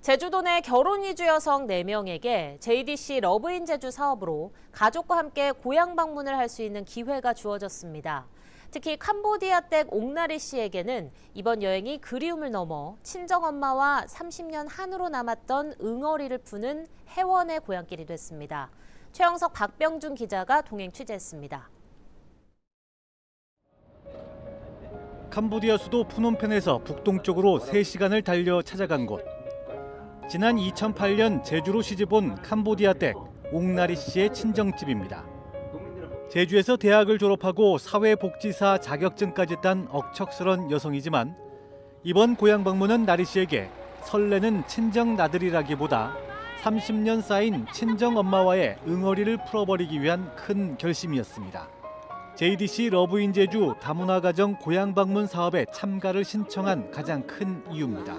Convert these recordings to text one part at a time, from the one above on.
제주도 내 결혼 이주 여성 4명에게 JDC 러브인 제주 사업으로 가족과 함께 고향 방문을 할 수 있는 기회가 주어졌습니다. 특히 캄보디아 댁 옥나리 씨에게는 이번 여행이 그리움을 넘어 친정엄마와 30년 한으로 남았던 응어리를 푸는 해원의 고향길이 됐습니다. 최영석, 박병준 기자가 동행 취재했습니다. 캄보디아 수도 푸놈펜에서 북동쪽으로 3시간을 달려 찾아간 곳. 지난 2008년 제주로 시집온 캄보디아 댁 옥나리 씨의 친정집입니다. 제주에서 대학을 졸업하고 사회복지사 자격증까지 딴 억척스런 여성이지만 이번 고향 방문은 나리 씨에게 설레는 친정 나들이라기보다 30년 쌓인 친정 엄마와의 응어리를 풀어버리기 위한 큰 결심이었습니다. JDC 러브인 제주 다문화 가정 고향 방문 사업에 참가를 신청한 가장 큰 이유입니다.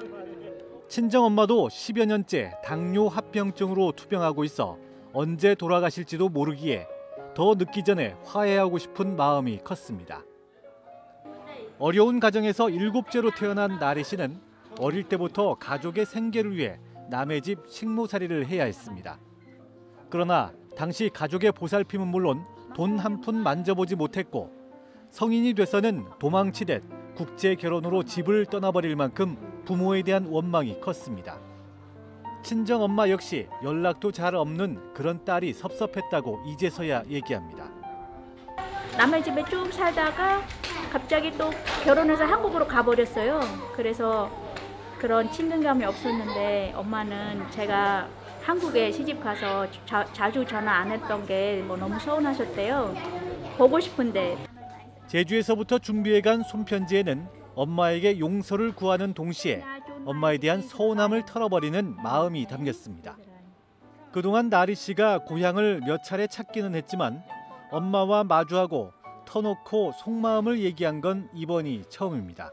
친정엄마도 10여 년째 당뇨 합병증으로 투병하고 있어 언제 돌아가실지도 모르기에 더 늦기 전에 화해하고 싶은 마음이 컸습니다. 어려운 가정에서 7째로 태어난 나리 씨는 어릴 때부터 가족의 생계를 위해 남의 집 식모살이를 해야 했습니다. 그러나 당시 가족의 보살핌은 물론 돈 한 푼 만져보지 못했고 성인이 돼서는 도망치듯 국제 결혼으로 집을 떠나버릴 만큼 부모에 대한 원망이 컸습니다. 친정엄마 역시 연락도 잘 없는 그런 딸이 섭섭했다고 이제서야 얘기합니다. 남의 집에 쭉 살다가 갑자기 또 결혼해서 한국으로 가버렸어요. 그래서 그런 친근감이 없었는데 엄마는 제가 한국에 시집 가서 자주 전화 안 했던 게 너무 서운하셨대요. 보고 싶은데. 제주에서부터 준비해간 손편지에는 엄마에게 용서를 구하는 동시에 엄마에 대한 서운함을 털어버리는 마음이 담겼습니다. 그동안 나리 씨가 고향을 몇 차례 찾기는 했지만 엄마와 마주하고 터놓고 속마음을 얘기한 건 이번이 처음입니다.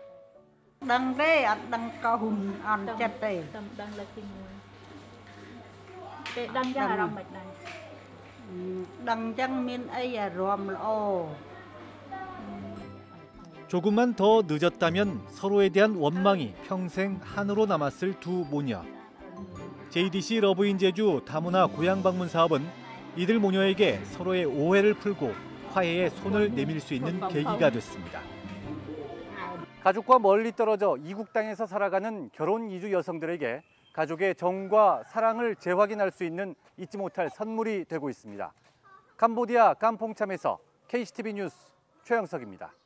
조금만 더 늦었다면 서로에 대한 원망이 평생 한으로 남았을 두 모녀. JDC 러브인 제주 다문화 고향 방문 사업은 이들 모녀에게 서로의 오해를 풀고 화해에 손을 내밀 수 있는 계기가 됐습니다. 가족과 멀리 떨어져 이국 땅에서 살아가는 결혼 이주 여성들에게 가족의 정과 사랑을 재확인할 수 있는 잊지 못할 선물이 되고 있습니다. 캄보디아 캄퐁참에서 KCTV 뉴스 최영석입니다.